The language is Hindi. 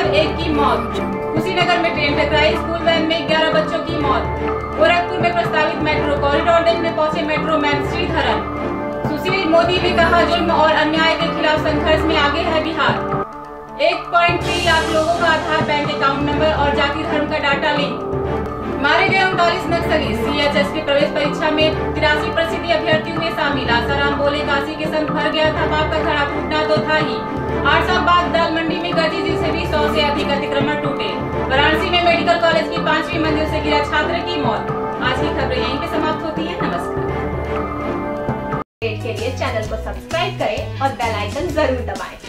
पर 1 की मौत। कुशीनगर में ट्रेन टकराई, स्कूल वैन में 11 बच्चों की मौत। गोरखपुर में प्रस्तावित मेट्रो कॉरिडोर देखने पहुंचे मेट्रो मैन श्रीधरन। सुशील मोदी ने कहा, जुर्म और अन्याय के खिलाफ संघर्ष में आगे है बिहार। 1.3 लाख लोगों का आधार बैंक अकाउंट नंबर और जाति धर्म का डाटा लिंक। मारे गए 39 नक्सली। CHS की प्रवेश परीक्षा में 83% अभ्यर्थी हुए शामिल। आसाराम बोले, काशी के संग भर गया था पाप का घड़ा, फूटना तो था ही। 8 साल बाद दाल मंडी में गजी जिससे भी 100 से अधिक अतिक्रमण टूटे। वाराणसी में मेडिकल कॉलेज की 5वीं मंजिल से गिरा छात्र की मौत। आज की खबरें यहीं पे समाप्त होती है। नमस्कार। के लिए चैनल को सब्सक्राइब करें और बेल आइकन जरूर दबाएं।